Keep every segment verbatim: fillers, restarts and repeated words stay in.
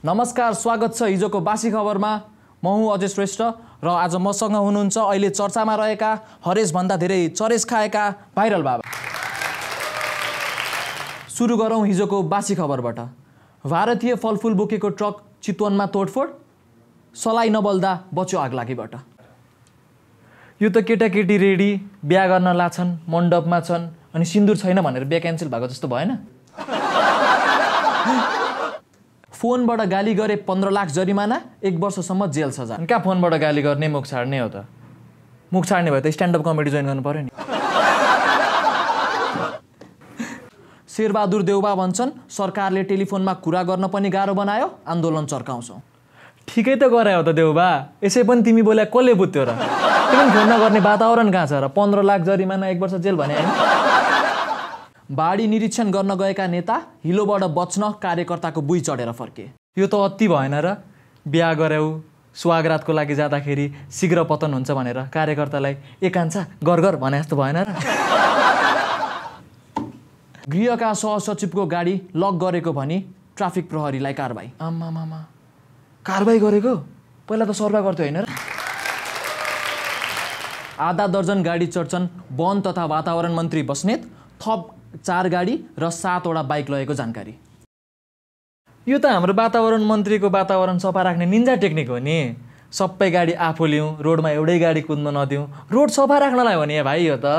नमस्कार, स्वागत छ हिजोको बासी खबरमा। म हुँ अजय श्रेष्ठ र आज मसँग हुनुहुन्छ अहिले चर्चामा रहेका हरेस भन्दा धेरै चरेस खाएका भाइरल बाबा। सुरु गरौँ हिजोको बासी खबरबाट। भारतीय फलफुल बोकेको ट्रक चितवनमा तोडफोड, सलाई नबल्दा बच्यो आगलागीबाट। यो त केटाकेटी रेडी बिहा गर्न लाछन्, मण्डपमा छन् अनि सिन्दुर छैन भनेर बिहा क्यान्सल भएको जस्तो भएन? फोनबाट गाली गरे पन्ध्र लाख जरिमाना, एक वर्षसम्म जेल सजा। कहाँ फोनबाट गाली गर्ने मुख छाड्ने हो त? मुख छाड्ने भए त स्ट्यान्डअप कमेडी जोइन गर्नु पर्यो नि। शेरबहादुर देउबा भन्छन् सरकारले टेलिफोनमा कुरा गर्न पनि गाह्रो बनायो, आन्दोलन चर्काउँछौ। ठिकै त गरायो त देउबा, यसै पनि तिमी बोल्या कसले बुझ्थ्यो र? तिमी फोन नगर्ने वातावरण कहाँ छ र? पन्ध्र लाख जरिमाना, एक वर्ष जेल भने होइन? बाढी निरीक्षण गर्न गएका नेता हिलोबाट बच्न कार्यकर्ताको बुई चढेर फर्के। यो त अति भएन र? बिहा गर्यौ, स्वागरातको लागि जाँदाखेरि शीघ्र पतन हुन्छ भनेर कार्यकर्तालाई एकांशा गरगर भने जस्तो भएन र? गृहका सहसचिवको गाडी लक गरेको भनी ट्राफिक प्रहरीलाई कारबाही। आम्मा मामा, कारबाही गरेको? पहिला त सर्वा गर्थ्यो होइन र? आधा दर्जन गाडी चढ्छन् वन तथा वातावरण मन्त्री बस्नेत, थप चार गाडी र सातवटा बाइक लगेको जानकारी। यो त हाम्रो वातावरण मन्त्रीको वातावरण सफा राख्ने निन्जा टेक्निक हो नि। सबै गाडी आफू लिउँ, रोडमा एउटै गाडी कुद्न नदिउँ, रोड सफा राख्नलाई हो नि भाइ यो त।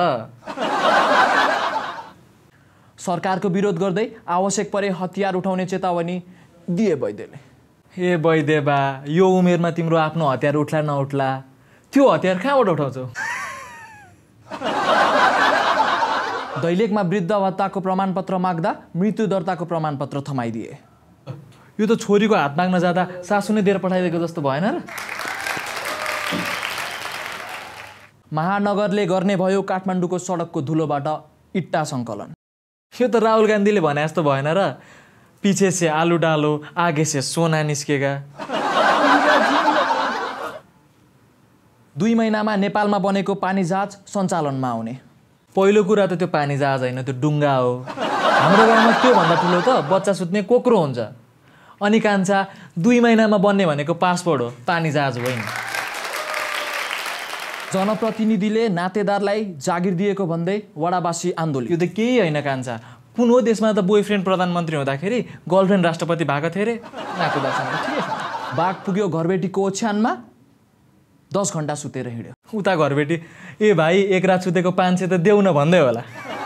सरकारको विरोध गर्दै आवश्यक परे हतियार उठाउने चेतावनी दिए वैद्यले। हे वैद्य बा, यो उमेरमा तिम्रो आफ्नो हतियार उठ्ला नउठ्ला, त्यो हतियार कहाँबाट उठाउँछौ? दैलेखमा वृद्ध भत्ताको प्रमाणपत्र माग्दा मृत्यु दर्ताको प्रमाणपत्र थमाइदिए। यो त छोरीको हात माग्न जाँदा सासु नै दिएर पठाइदिएको जस्तो भएन र? महानगरले गर्ने भयो काठमाडौँको सडकको धुलोबाट इट्टा सङ्कलन। यो त राहुल गान्धीले भने जस्तो भएन र? पिछे से आलु डालो, आगे से सोना निस्केगा। दुई महिनामा नेपालमा बनेको पानी जहाज सञ्चालनमा आउने। पहिलो कुरा त त्यो पानी जहाज होइन, त्यो डुङ्गा हो। हाम्रो गाउँमा त्योभन्दा ठुलो त बच्चा सुत्ने कोक्रो हुन्छ। अनि कान्छा, दुई महिनामा बन्ने भनेको पासपोर्ट हो, पानी जहाज होइन। जनप्रतिनिधिले नातेदारलाई जागिर दिएको भन्दै वडावासी आन्दोलन। यो त केही होइन कान्छा, कुन हो देशमा त बोयफ्रेन्ड प्रधानमन्त्री हुँदाखेरि गर्लफ्रेन्ड राष्ट्रपति भएको थियो अरे? नाकुदासँग ठिकै छ। बाघ पुग्यो घरबेटीको ओछ्यानमा, दस घन्टा सुतेर हिँड्यो। उता घरबेटी, ए भाइ एक रात सुतेको पाँच सय त देऊ न भन्दै होला।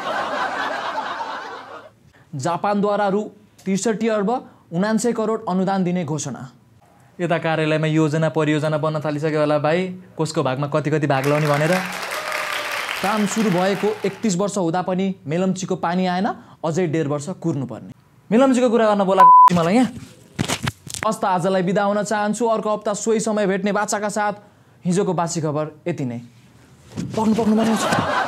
जापानद्वारा रु त्रिसठी अर्ब उनान्सय करोड अनुदान दिने घोषणा। यता कार्यालयमा योजना परियोजना बन्न थालिसक्यो होला भाइ, कसको भागमा कति कति भाग लाउने भनेर। काम सुरु भएको एकतिस वर्ष हुँदा पनि मेलम्चीको पानी आएन, अझै डेढ वर्ष कुर्नुपर्ने। मेलम्चीको कुरा गर्न बोलाएको मलाई यहाँ। हस्त आजलाई बिदा हुन चाहन्छु, अर्को हप्ता सोही समय भेट्ने बाचाका साथ। हिजोको बासी खबर यति नै। पक्नु पक्नु बनाउँछु।